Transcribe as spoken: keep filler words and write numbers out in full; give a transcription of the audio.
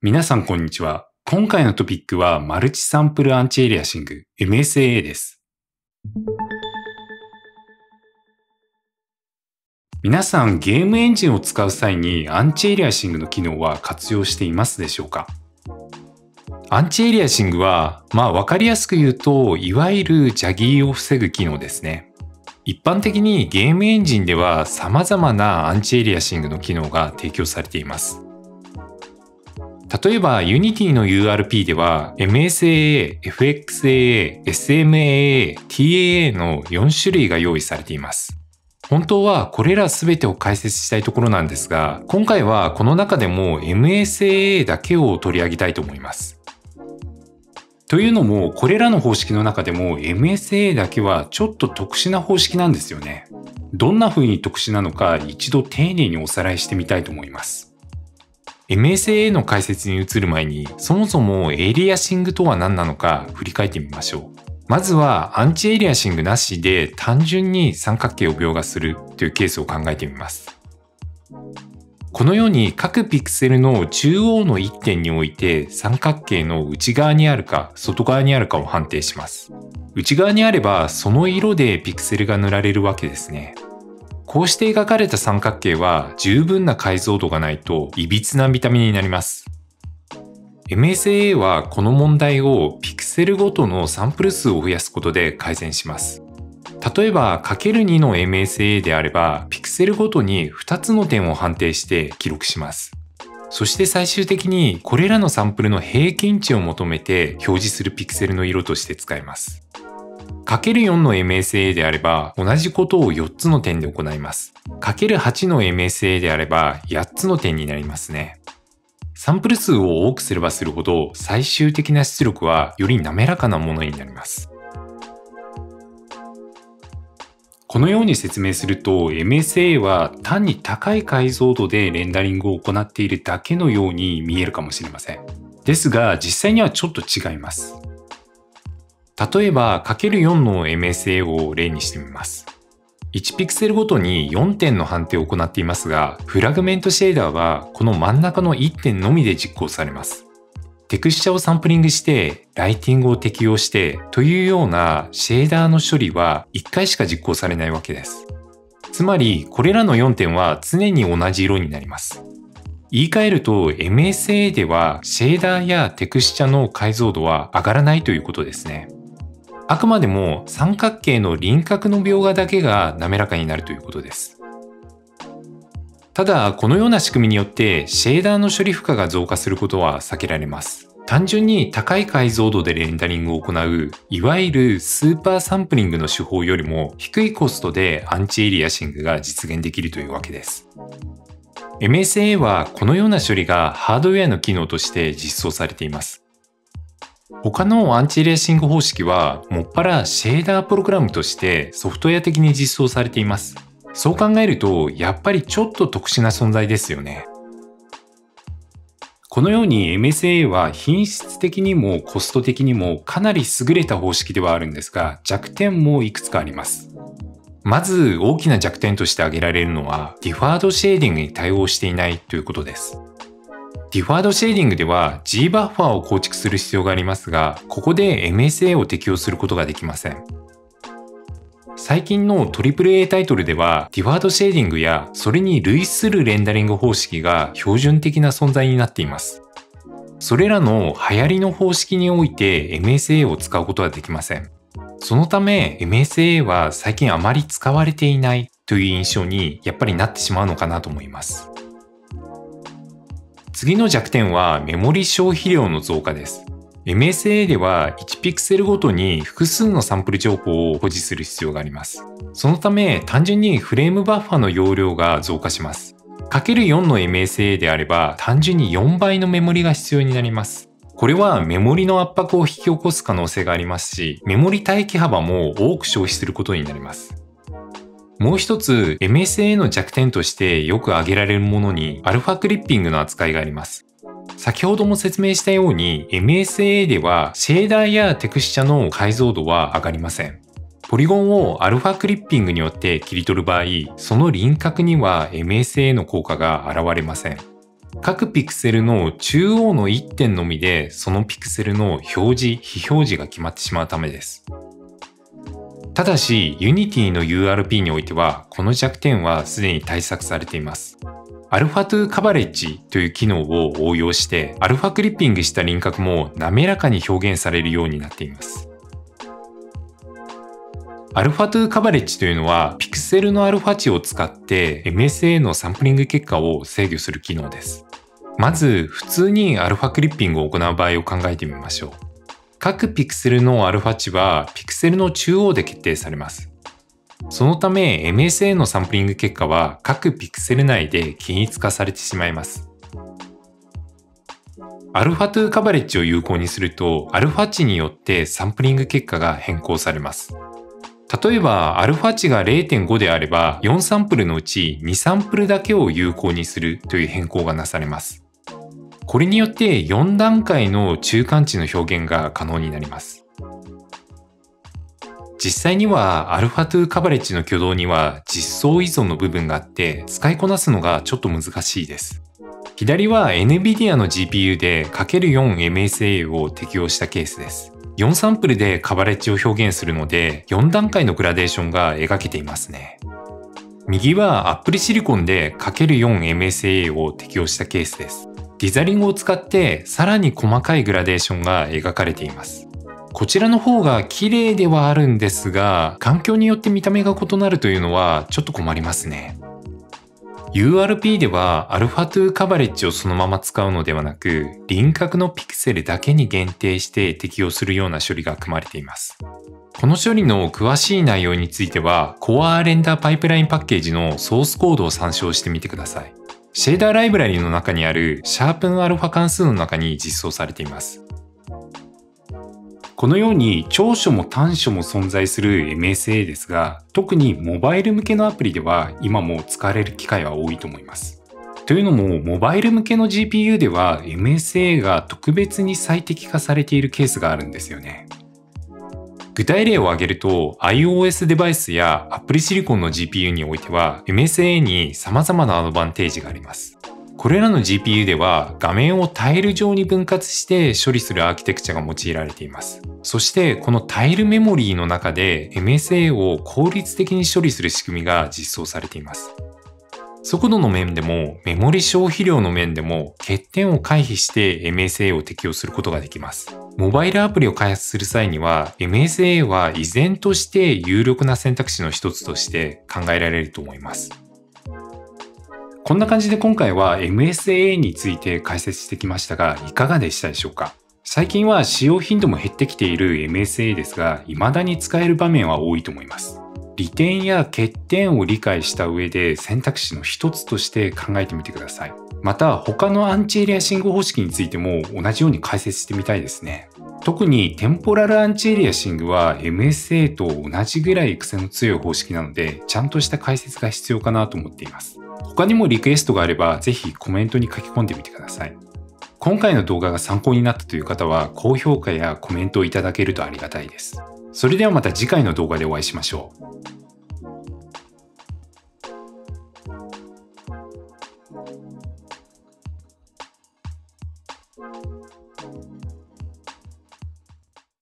皆さんこんにちは。今回のトピックはマルチサンプルアンチエリアシング エムエスエーエー です。皆さんゲームエンジンを使う際にアンチエリアシングの機能は活用していますでしょうか？アンチエリアシングは、まあわかりやすく言うと、いわゆるジャギーを防ぐ機能ですね。一般的にゲームエンジンでは様々なアンチエリアシングの機能が提供されています。例えば Unity の ユーアールピー では エムエスエーエー、エフエックスエーエー、エスエムエーエー、ティーエーエー のよん種類が用意されています。本当はこれら全てを解説したいところなんですが、今回はこの中でも エムエスエーエー だけを取り上げたいと思います。というのも、これらの方式の中でも エムエスエーエー だけはちょっと特殊な方式なんですよね。どんな風に特殊なのか一度丁寧におさらいしてみたいと思います。エムエスエーエー の解説に移る前に、そもそもエイリアシングとは何なのか振り返ってみましょう。まずはアンチエイリアシングなしで単純に三角形を描画するというケースを考えてみます。このように各ピクセルの中央のいってんにおいて三角形の内側にあるか外側にあるかを判定します。内側にあればその色でピクセルが塗られるわけですね。こうして描かれた三角形は十分な解像度がないと歪な見た目になります。エムエスエーエー はこの問題をピクセルごとのサンプル数を増やすことで改善します。例えば かけるに の エムエスエーエー であればピクセルごとにふたつの点を判定して記録します。そして最終的にこれらのサンプルの平均値を求めて表示するピクセルの色として使えます。かけるよん の エムエスエーエー であれば同じことをよっつの点で行います。かけるはち の エムエスエーエー であればやっつの点になりますね。サンプル数を多くすればするほど最終的な出力はより滑らかなものになります。このように説明すると エムエスエーエー は単に高い解像度でレンダリングを行っているだけのように見えるかもしれません。ですが実際にはちょっと違います。例えば かけるよん の エムエスエーエー を例にしてみます。いちピクセルごとによんてんの判定を行っていますが、フラグメントシェーダーはこの真ん中のいってんのみで実行されます。テクスチャをサンプリングして、ライティングを適用してというようなシェーダーの処理はいっかいしか実行されないわけです。つまりこれらのよんてんは常に同じ色になります。言い換えると エムエスエーエー ではシェーダーやテクスチャの解像度は上がらないということですね。あくまでも三角形の輪郭の描画だけが滑らかになるということです。ただ、このような仕組みによってシェーダーの処理負荷が増加することは避けられます。単純に高い解像度でレンダリングを行う、いわゆるスーパーサンプリングの手法よりも低いコストでアンチエイリアシングが実現できるというわけです。エムエスエーエー はこのような処理がハードウェアの機能として実装されています。他のアンチエイリアシング方式はもっぱらシェーダープログラムとしてソフトウェア的に実装されています。そう考えるとやっぱりちょっと特殊な存在ですよね。このように エムエスエーエー は品質的にもコスト的にもかなり優れた方式ではあるんですが、弱点もいくつかあります。まず大きな弱点として挙げられるのはディファードシェーディングに対応していないということです。ディファードシェーディングでは G バッファーを構築する必要がありますが、ここで エムエスエーエー を適用することができません。最近の トリプルエー タイトルではディファードシェーディングやそれに類するレンダリング方式が標準的な存在になっています。それらの流行りの方式において エムエスエーエー を使うことはできません。そのため エムエスエーエー は最近あまり使われていないという印象にやっぱりなってしまうのかなと思います。次の弱点はメモリ消費量の増加です。エムエスエーエー ではいちピクセルごとに複数のサンプル情報を保持する必要があります。そのため単純にフレームバッファの容量が増加します。かけるよん の エムエスエーエー であれば単純によんばいのメモリが必要になります。これはメモリの圧迫を引き起こす可能性がありますし、メモリ待機幅も多く消費することになります。もう一つ エムエスエーエー の弱点としてよく挙げられるものにアルファクリッピングの扱いがあります。先ほども説明したように エムエスエーエー ではシェーダーやテクスチャの解像度は上がりません。ポリゴンをアルファクリッピングによって切り取る場合、その輪郭には エムエスエーエー の効果が現れません。 各ピクセルの中央のいってんのみでそのピクセルの表示・非表示が決まってしまうためです。ただし Unity の ユーアールピー においてはこの弱点はすでに対策されています。アルファトゥカバレッジという機能を応用してアルファクリッピングした輪郭も滑らかに表現されるようになっています。アルファトゥカバレッジというのはピクセルのアルファ値を使って エムエスエー のサンプリング結果を制御する機能です。まず普通にアルファクリッピングを行う場合を考えてみましょう。各ピクセルのアルファ値はピクセルの中央で決定されます。そのため エムエスエー のサンプリング結果は各ピクセル内で均一化されてしまいます。アルファトゥカバレッジを有効にするとアルファ値によってサンプリング結果が変更されます。例えばアルファ値が れいてんご であればよんサンプルのうちにサンプルだけを有効にするという変更がなされます。これによってよん段階の中間値の表現が可能になります。実際にはアルファトゥカバレッジの挙動には実装依存の部分があって使いこなすのがちょっと難しいです。左は エヌビディア の ジーピーユー で かけるよんエムエスエー を適用したケースです。よんサンプルでカバレッジを表現するのでよん段階のグラデーションが描けていますね。右は Apple Silicon で かけるよんエムエスエー を適用したケースです。ディザリングを使ってさらに細かいグラデーションが描かれています。こちらの方が綺麗ではあるんですが、環境によって見た目が異なるというのはちょっと困りますね。ユーアールピー ではアルファトゥカバレッジをそのまま使うのではなく、輪郭のピクセルだけに限定して適用するような処理が組まれています。この処理の詳しい内容については、Core レンダーパイプラインパッケージのソースコードを参照してみてください。シェーダーライブラリの中にあるシャープンアルファ関数の中に実装されています。このように長所も短所も存在する エムエスエー ですが、特にモバイル向けのアプリでは今も使われる機会は多いと思います。というのも、モバイル向けの ジーピーユー では エムエスエー が特別に最適化されているケースがあるんですよね。具体例を挙げると、iOS デバイスや Apple Silicon の ジーピーユー においては エムエスエー に様々なアドバンテージがあります。これらの ジーピーユー では画面をタイル状に分割して処理するアーキテクチャが用いられています。そしてこのタイルメモリーの中で エムエスエー を効率的に処理する仕組みが実装されています。速度の面でもメモリ消費量の面でも欠点を回避して エムエスエー を適用することができます。モバイルアプリを開発する際には エムエスエー は依然として有力な選択肢の一つとして考えられると思います。こんな感じで今回は エムエスエー について解説してきましたが、いかがでしたでしょうか？最近は使用頻度も減ってきている エムエスエー ですが、未だに使える場面は多いと思います。利点や欠点を理解した上で選択肢の一つとして考えてみてください。また他のアンチエリアシング方式についても同じように解説してみたいですね。特にテンポラルアンチエリアシングは エムエスエー と同じぐらい癖の強い方式なので、ちゃんとした解説が必要かなと思っています。他にもリクエストがあればぜひコメントに書き込んでみてください。今回の動画が参考になったという方は高評価やコメントをいただけるとありがたいです。それではまた次回の動画でお会いしましょう。